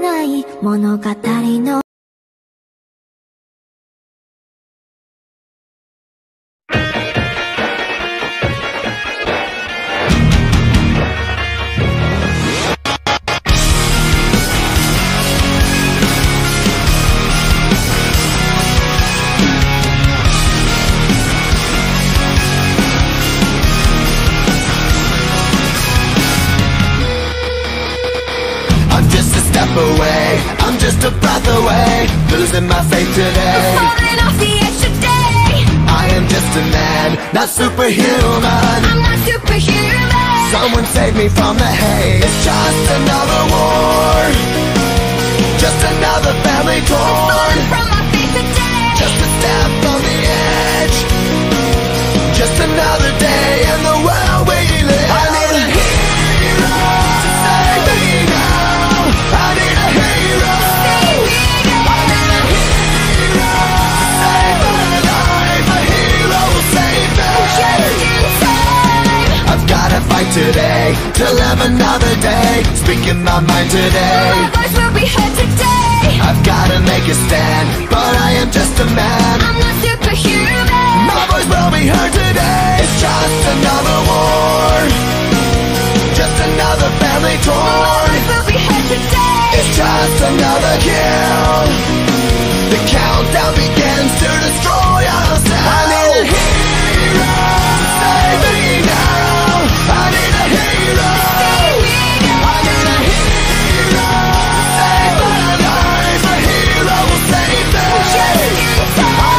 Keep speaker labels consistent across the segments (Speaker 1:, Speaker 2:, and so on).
Speaker 1: ない物語の
Speaker 2: away, I'm just a breath away, losing my faith today.
Speaker 1: Falling off the edge today.
Speaker 2: I am just a man, not superhuman.
Speaker 1: I'm not superhuman.
Speaker 2: Someone save me from the haze. It's just another war, just another family torn.
Speaker 1: From my faith today.
Speaker 2: Just a step on the edge, just another day in the world we live. I need a hero to save me now. I need a hero. I need a hero to save my life. A hero will save me.
Speaker 1: Just in time.
Speaker 2: I've gotta fight today to live another day, speaking my mind today.
Speaker 1: My voice will be heard today.
Speaker 2: I've gotta make a stand, but I am just a man.
Speaker 1: I'm not superhuman.
Speaker 2: My voice will be heard today. It's just another war, just another family
Speaker 1: My
Speaker 2: torn.
Speaker 1: voice will be heard today.
Speaker 2: It's just another kill. The countdown begins to destroy ourselves. I need a hero to save me now. I need a hero. I need a hero to save my life. A hero will save me. I need a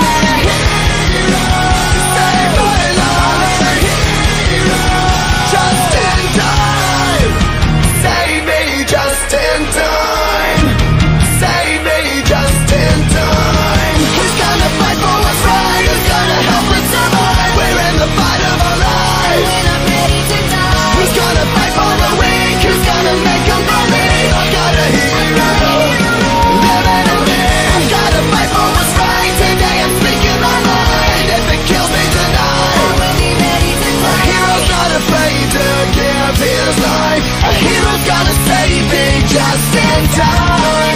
Speaker 2: hero to save my life. A hero just in time. Save me just in time. Save me just in time. Who's gonna fight for what's right? Who's gonna help us survive? We're in the fight of our lives.
Speaker 1: When I'm ready to die.
Speaker 2: Who's gonna fight for the weak? Who's gonna make them believe? I've got a hero living in me. I've gotta fight for what's right. Today I'm speaking my mind. If it kills me tonight,
Speaker 1: I will be ready to
Speaker 2: a
Speaker 1: die.
Speaker 2: hero's not afraid to give his life. A hero's gonna save me just in time.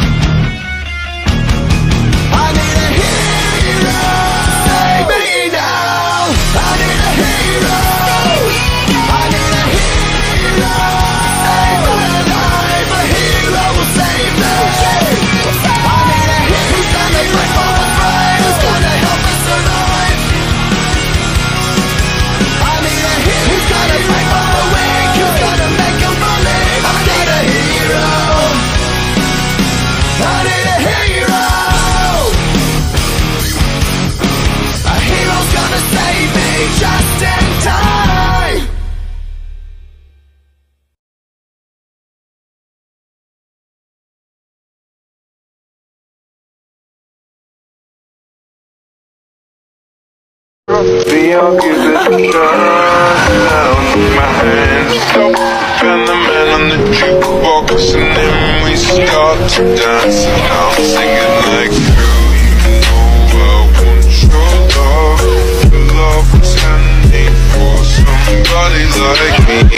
Speaker 2: I need a hero. Save me now. I need a hero. I need a hero. Save my life. A hero will save me. I need a hero. Who's gonna fight for what's right? Who's gonna help us survive? I need a hero. Who's gonna fight for the weak? Who's gonna make them believe? I need a hero. I need a hero. A hero's gonna save me just in time.
Speaker 3: The argument down my hands. Stop and the man on the jukebox, and then we start to dance. And I'm singing like, girl, you know I want your love. Your love was handmade for somebody like me.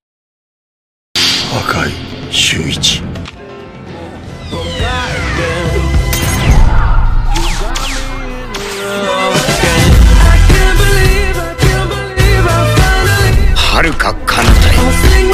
Speaker 4: 赤井秀一。遥か彼方へ。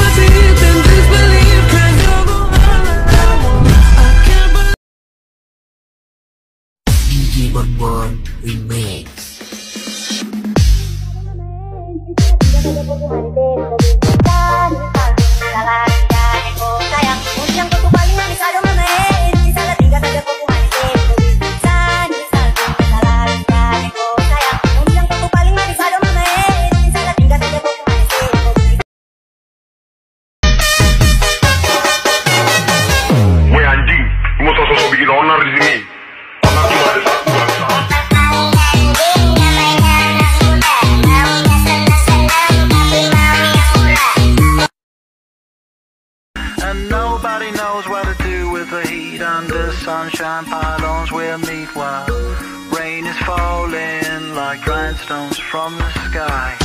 Speaker 5: And nobody knows what to do with the heat under sunshine pylons we'll meet while rain is falling like grindstones from the sky.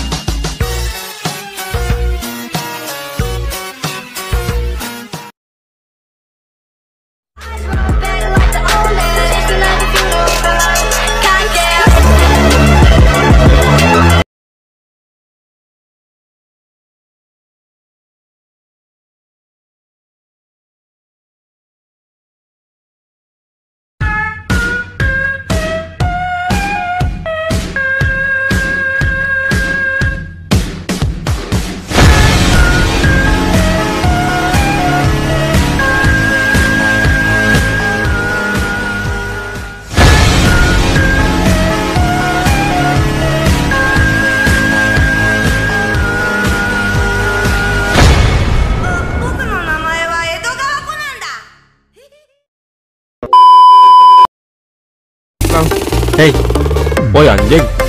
Speaker 6: 嘿，我人英。